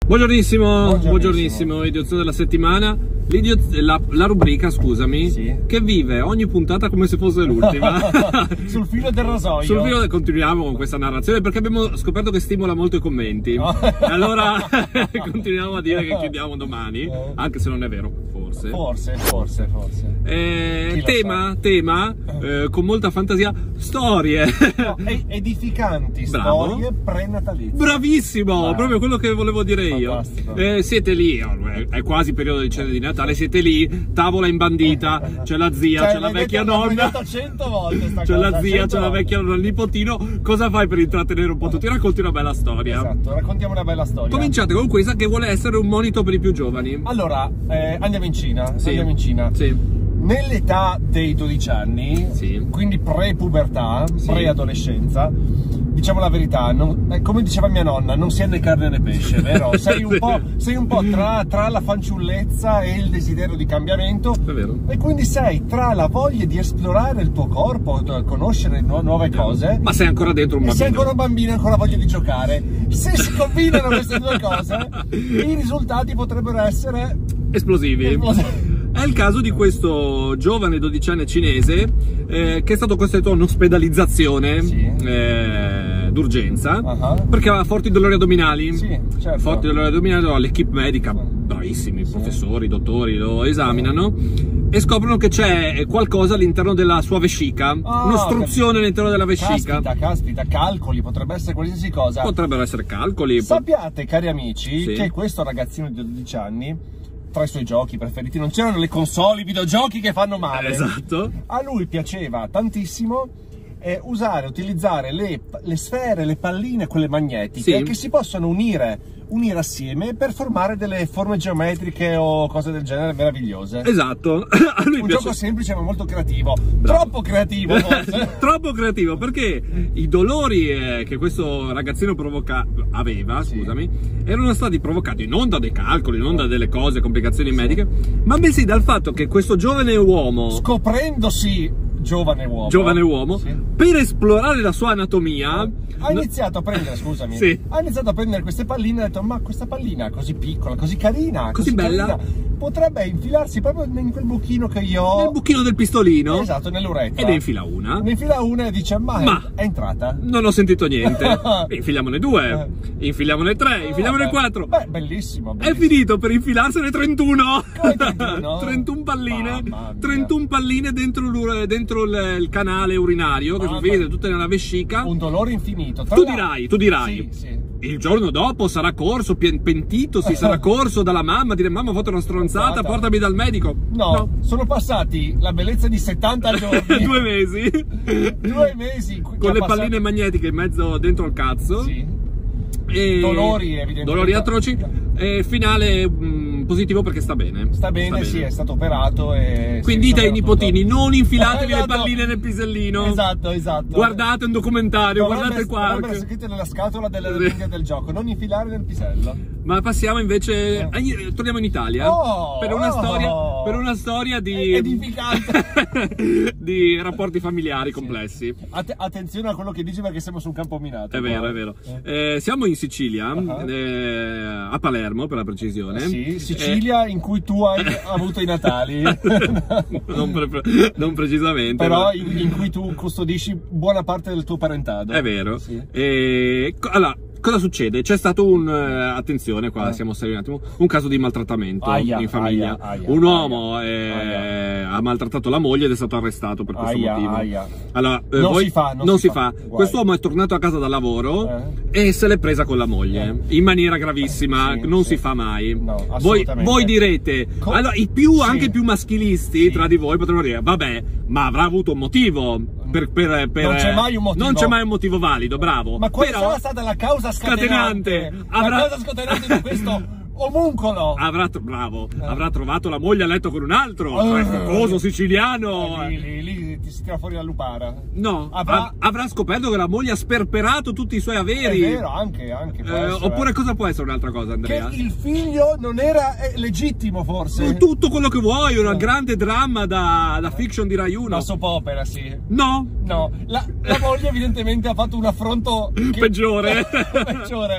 Buongiornissimo, buongiornissimo, idiozia della settimana, la rubrica, scusami, sì, che vive ogni puntata come se fosse l'ultima. Sul filo del rasoio. Sul filo continuiamo con questa narrazione perché abbiamo scoperto che stimola molto i commenti. Allora continuiamo a dire che chiudiamo domani, anche se non è vero, forse. Forse. Tema, con molta fantasia, storie. No, edificanti. Bravo. Storie prenatalizie. Bravissimo, Bravo. Proprio quello che volevo dire io. Siete lì, è quasi periodo di cena di Natale, siete lì, tavola imbandita, c'è la zia, c'è la vecchia nonna, 100 volte sta c'è cosa, la zia, c'è la vecchia nonna, il nipotino. Cosa fai per intrattenere un po' tutti? Racconti una bella storia. Esatto, raccontiamo una bella storia. Cominciate con questa che vuole essere un monito per i più giovani. Allora, andiamo in Cina. Sì. Andiamo in Cina. Sì. Nell'età dei 12 anni, sì, quindi pre-pubertà, sì, preadolescenza, diciamo la verità, come diceva mia nonna, non sia né carne né pesce, vero? Sei un po' tra la fanciullezza e il desiderio di cambiamento. È vero. E quindi sei tra la voglia di esplorare il tuo corpo, conoscere nuove cose. Ma sei ancora dentro un bambino. Sei ancora un bambino e ancora voglia di giocare. Se si combinano queste due cose, i risultati potrebbero essere esplosivi. È il caso di questo giovane 12enne cinese che è stato costretto a un'ospedalizzazione, sì, d'urgenza, perché aveva forti dolori addominali. Sì, certo. Forti dolori addominali, l'equipe medica, bravissimi, sì, professori, dottori, lo esaminano e scoprono che c'è qualcosa all'interno della sua vescica, un'ostruzione all'interno della vescica. Caspita, calcoli, potrebbe essere qualsiasi cosa. Potrebbero essere calcoli. Sappiate, cari amici, sì, che questo ragazzino di 12 anni, tra i suoi giochi preferiti non c'erano le console, i videogiochi che fanno male. Esatto. A lui piaceva tantissimo utilizzare le sfere, le palline, quelle magnetiche, sì, che si possono unire assieme per formare delle forme geometriche o cose del genere meravigliose. Esatto. A lui un piace... gioco semplice ma molto creativo. Bravo. Troppo creativo forse. Troppo creativo, perché i dolori che questo ragazzino aveva, sì, scusami, erano stati provocati non da dei calcoli, non da delle cose, complicazioni, sì, mediche, ma bensì dal fatto che questo giovane uomo, scoprendosi giovane uomo, sì, per esplorare la sua anatomia ha iniziato a prendere, scusami, sì, ha iniziato a prendere queste palline e ha detto: ma questa pallina così piccola, così carina, così bella, carina, potrebbe infilarsi proprio in quel buchino che io ho, nel buchino del pistolino, esatto, nell'uretra, e ne infila una e dice: ma è entrata, non ho sentito niente. Infiliamone 2, infiliamone 3, infiliamone 4. Beh, bellissimo. È finito per infilarsene 31. Come 31? 31 palline. 31 palline dentro il canale urinario, che sono finite tutte nella vescica. Un dolore infinito. Tu dirai. Sì, sì. Il giorno dopo sarà corso, pentitosi, sarà corso dalla mamma, dire: mamma, ho fatto una stronzata, portami dal medico. No, sono passati la bellezza di 70 giorni. 2 mesi. 2 mesi. Con le palline magnetiche in mezzo dentro il cazzo. Sì. E dolori, evidentemente. Dolori atroci. E finale positivo perché sta bene. Sta bene, sì, è stato operato. E quindi dite ai nipotini: non infilatevi le palline nel pisellino. Esatto. Guardate un documentario, guardate il quark. Dovrebbe scritto nella scatola delle righe del gioco: non infilare nel pisello. Ma passiamo invece, torniamo in Italia per una storia di edificante di rapporti familiari complessi. Attenzione a quello che dici, perché siamo su un campo minato. È vero. Siamo in Sicilia, a Palermo per la precisione. Sì, Sicilia in cui tu hai avuto i Natali. non precisamente. Però in cui tu custodisci buona parte del tuo parentado. È vero. Sì. Allora, cosa succede? C'è stato attenzione qua, siamo seri un attimo, un caso di maltrattamento in famiglia. Un uomo ha maltrattato la moglie ed è stato arrestato per questo motivo. Allora, non si fa. Quest'uomo è tornato a casa dal lavoro e se l'è presa con la moglie in maniera gravissima. Non si fa mai. No, voi direte, allora anche i più maschilisti tra di voi potrebbero dire: vabbè, ma avrà avuto un motivo. Non c'è mai un motivo. Non c'è mai un motivo valido, bravo. Ma quella sarà stata la causa scatenante. La causa scatenante di questo omuncolo. Avrà trovato la moglie a letto con un altro, coso siciliano. Lì ti si tira fuori la lupara. No, avrà scoperto che la moglie ha sperperato tutti i suoi averi. È vero, anche oppure cosa può essere un'altra cosa, Andrea? Che il figlio non era legittimo, forse. Tutto quello che vuoi, una grande dramma da fiction di Rai 1. Una soap opera, sì. No, la moglie evidentemente ha fatto un affronto peggiore.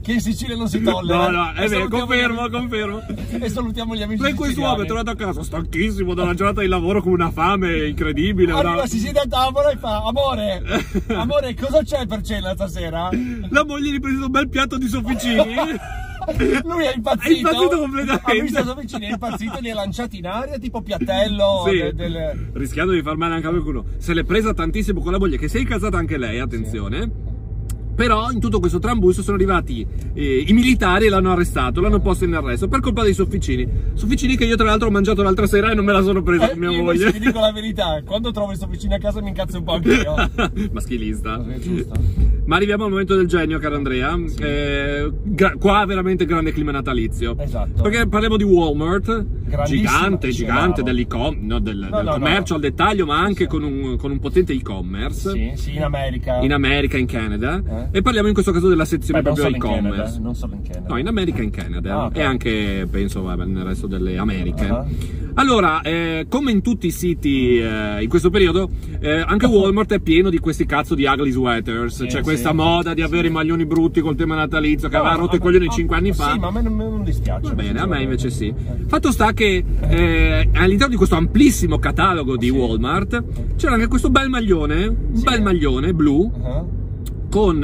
che in Sicilia non si tollera. No, è vero, confermo. E salutiamo gli amici siciliani. Questo uomo è tornato a casa stanchissimo dalla giornata di lavoro con una fame incredibile. Arriva, si siede a tavola e fa: amore, cosa c'è per cena stasera? La moglie gli prende un bel piatto di sofficini. Lui è impazzito completamente. Ha visto i sofficini, è impazzito, li ha lanciati in aria tipo piattello. Sì, rischiando di far male anche a qualcuno. Se l'è presa tantissimo con la moglie, che si è incazzata anche lei, attenzione. Sì. Però in tutto questo trambusto sono arrivati i militari e l'hanno arrestato, l'hanno posto in arresto per colpa dei sofficini. Sofficini che io tra l'altro ho mangiato l'altra sera e non me la sono presa con mia moglie. Ti dico la verità, quando trovo i sofficini a casa mi incazzo un po' anche io. Maschilista. Ma arriviamo al momento del genio, caro Andrea. Sì. Qua veramente grande clima natalizio. Esatto. Perché parliamo di Walmart, gigante del commercio al dettaglio, ma anche con un potente e-commerce. Sì, in America. In America, in Canada. E parliamo in questo caso della sezione proprio e-commerce. Non solo in Canada. No, in America e in Canada. Okay. E anche, penso, nel resto delle Americhe. Allora, come in tutti i siti in questo periodo, anche Walmart è pieno di questi cazzo di ugly sweaters. C'è questa moda di avere i maglioni brutti col tema natalizio che aveva rotto i coglioni 5 anni fa. Sì, ma a me non dispiace. Va bene, a me invece sì. Fatto sta che all'interno di questo amplissimo catalogo di Walmart c'era anche questo bel maglione, bel maglione blu, con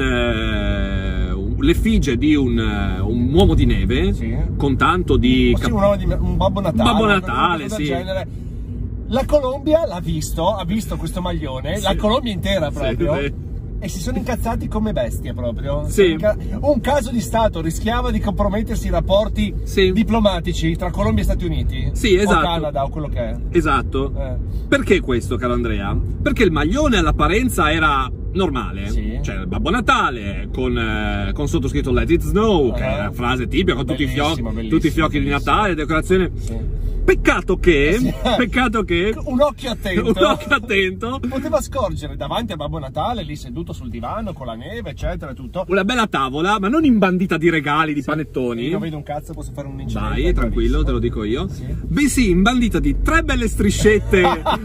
l'effigie di un uomo di neve, con tanto di... un Babbo Natale. Babbo Natale, sì. La Colombia l'ha visto, ha visto questo maglione, la Colombia intera proprio. E si sono incazzati come bestie proprio. Un caso di Stato rischiava di compromettersi i rapporti diplomatici tra Colombia e Stati Uniti. Sì, esatto. O Canada o quello che è. Esatto. Perché questo, caro Andrea? Perché il maglione all'apparenza era normale, cioè il Babbo Natale con sottoscritto Let It Snow, che è la frase tipica, con tutti i fiocchi di Natale, decorazione. Peccato che un occhio attento poteva scorgere davanti a Babbo Natale lì seduto sul divano con la neve eccetera tutto, una bella tavola, ma non imbandita di regali, di panettoni. Io non vedo un cazzo, posso fare un incidente. Vai, tranquillo, te lo dico io. Bensì imbandita di 3 belle striscette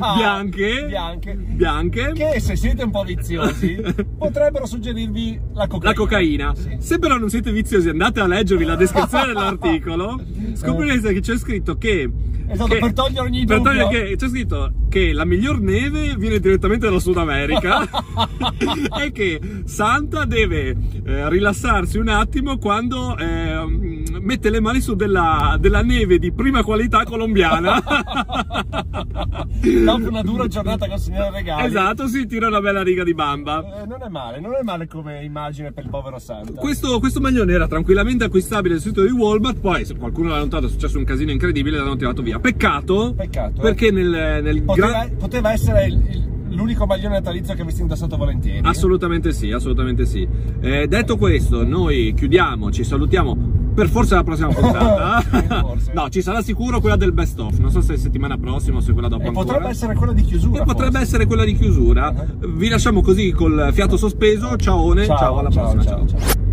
bianche che, se siete un po' viziosi, potrebbero suggerirvi la cocaina. Se però non siete viziosi, andate a leggervi la descrizione dell'articolo, scoprirete che c'è scritto che per togliere ogni dubbio, c'è scritto che la miglior neve viene direttamente dal Sud America e che Santa deve rilassarsi un attimo quando mette le mani su della neve di prima qualità colombiana. Dopo una dura giornata con signore regali. Esatto, si tira una bella riga di bamba. Non è male come immagine per il povero Santa. Questo maglione era tranquillamente acquistabile sul sito di Walmart, poi se qualcuno l'ha notato è successo un casino incredibile, l'hanno tirato via. Peccato perché poteva essere l'unico maglione natalizio che avresti indossato volentieri. Assolutamente sì. Detto questo, noi chiudiamo, ci salutiamo per forse la prossima puntata. No, ci sarà sicuro quella del best of, non so se settimana prossima o se quella dopo ancora. Potrebbe essere quella di chiusura. Potrebbe essere quella di chiusura. Vi lasciamo così col fiato sospeso. Ciao, alla prossima. Ciao.